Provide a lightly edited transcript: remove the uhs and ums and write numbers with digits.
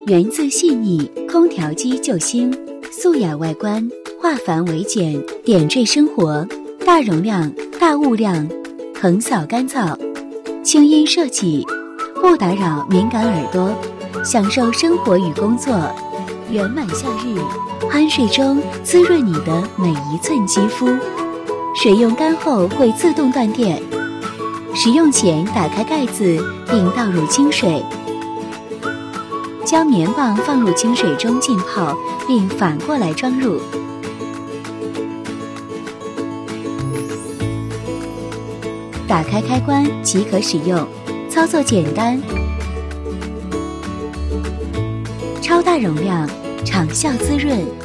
源自细腻，空调机救星，素雅外观，化繁为简，点缀生活，大容量，大物量，横扫干燥，轻音设计，不打扰敏感耳朵，享受生活与工作，圆满夏日，酣睡中滋润你的每一寸肌肤。水用干后会自动断电，使用前打开盖子并倒入清水，将棉棒放入清水中浸泡，并反过来装入。打开开关即可使用，操作简单，超大容量，长效滋润。